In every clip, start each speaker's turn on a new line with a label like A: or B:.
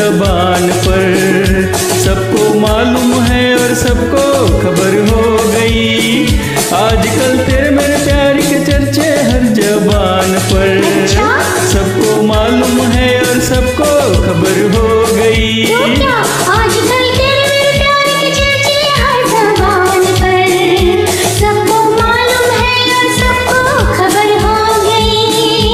A: जबान पर। सबको मालूम है और सबको खबर हो गई, आजकल तेरे मेरे प्यार के चर्चे हर जबान पर। सबको मालूम है और सबको खबर हो गई,
B: तो क्या आजकल तेरे मेरे प्यार के चर्चे हर जबान पर। सबको मालूम है और सबको खबर हो गई।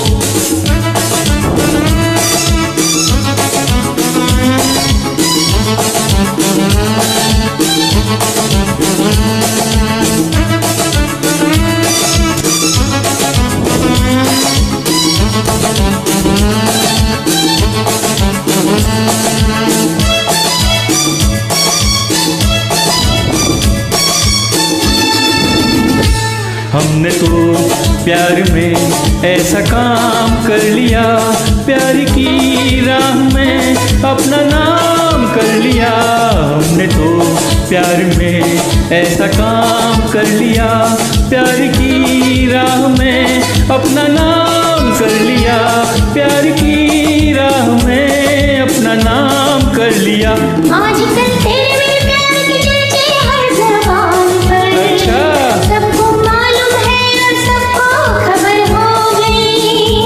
A: हमने तो प्यार में ऐसा काम कर लिया, प्यार की राह में अपना नाम कर लिया। हमने तो प्यार में ऐसा काम कर लिया, प्यार की राह में अपना नाम कर लिया, प्यार की राह में अपना नाम कर लिया।
B: आजकल तेरे मेरे प्यार के चर्चे हर जबान पर।
A: अच्छा।
B: सबको मालूम है और सबको खबर हो गई।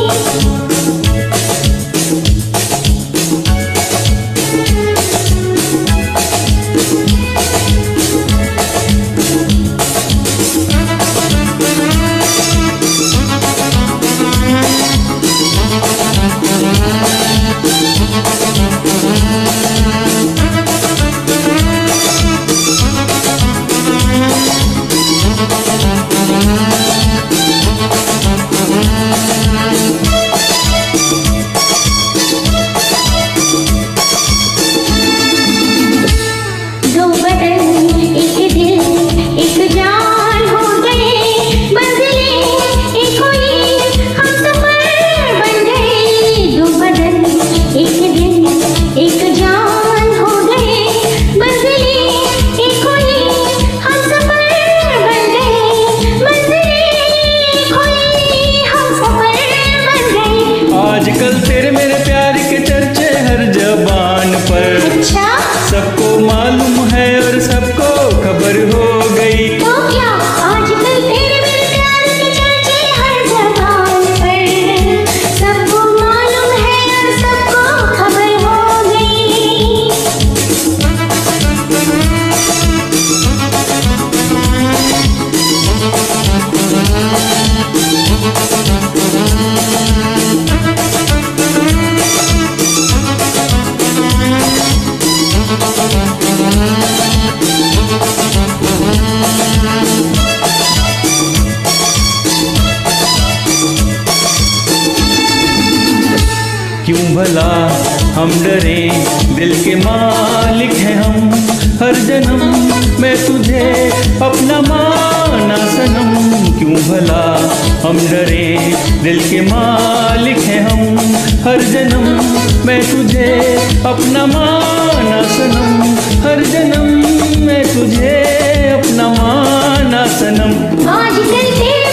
B: दो बदन एक दिल एक जान हो गए, मंजिलें एक हुई हम सफर बन गए। दो बदन एक दिल एक जान हो गए, मंजिलें एक हुई हम सफर बन गए। मंजिलें एक हुई हम सफर बन गए।
A: आजकल तेरे मेरे प्यार के चर्चे हर जबान पर।
B: अच्छा।
A: सबको मालूम है और सबको खबर हो गई,
B: तो क्या आजकल तेरे मेरे प्यार के चर्चे हर जबान पर। सबको मालूम है और सबको खबर हो गई।
A: क्यों भला हम डरे, दिल के मालिक हैं हम। हर जन्म मैं तुझे अपना माना सनम। क्यों भला हम डरे, दिल के मालिक हैं हम। हर जन्म मैं तुझे अपना माना सनम। हर जन्म मैं तुझे अपना माना सनम।
B: आजकल तेरे